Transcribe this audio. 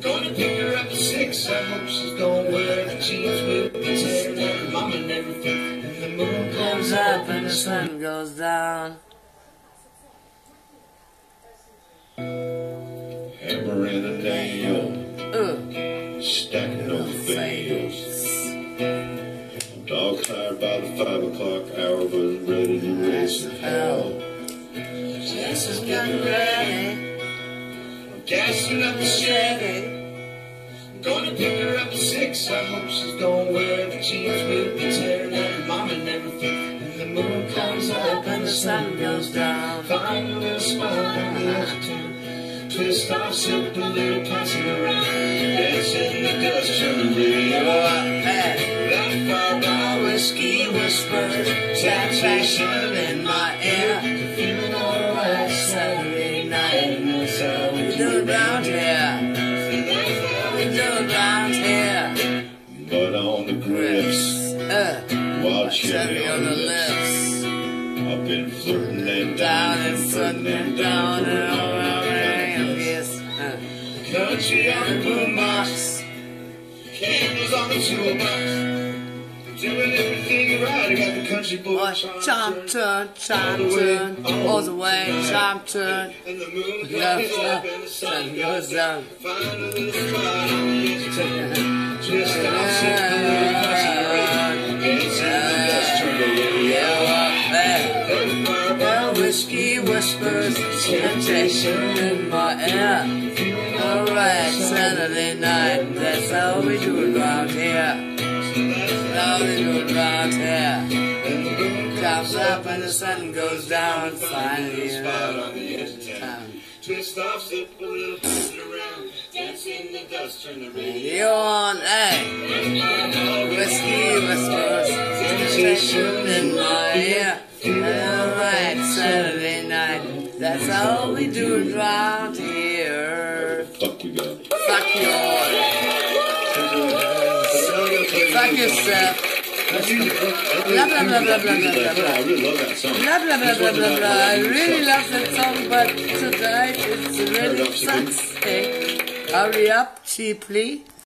Gonna pick her up at 6. I hope she's gonna wear the jeans with the hair and her mom and everything. And the moon comes up and the sun goes down. Hammer and a nail, stacking over fails. Dog tired by the 5 o'clock hour, but ready to race to hell. Jess is getting ready. Gassing up the Chevy. Gonna pick her up at 6. I hope she's gonna wear the jeans with the hair and her mom and everything. And the moon comes up and the sun goes down. Find a little spot on the edge of town. Twist off, sip a little, pass it around. Dance in the dust, turn the radio up. That fireball whiskey whispers, satisfaction in my ear. Feeling alright Saturday night. So we do it round here. We do it round here. But on the grips, while cherry on the lips. I've been flirting and down and flirting and down and all around yes. Country on the boombox, candles on the toolbox. Doing everything right. I got the country boy. Chime turn, all the way, chime turn. And the moon comes up and the sun goes down. Find a little spot on the edge of town. Twist off, sit a little, pass it around. Dance in the dust, turn the radio up. Well, whiskey whispers, temptation in my ear. Alright, Saturday night, that's how we do it round here. How we do it round here. And the moon Comes up and the sun goes down. Finally, spot on the edge of town. Twist off, sip a little, pass it around. Dance in the dust, turn the radio you on, hey. Whiskey whispers, temptation in my ear. Alright, Saturday night, that's how we do it round here. Fuck you guys. Fuck you all. Fuck yourself. Blah blah blah blah blah blah blah. I really love that song. Blah blah blah blah blah blah. I really love that song, but tonight it's really sucks. Hey, hurry up, cheaply.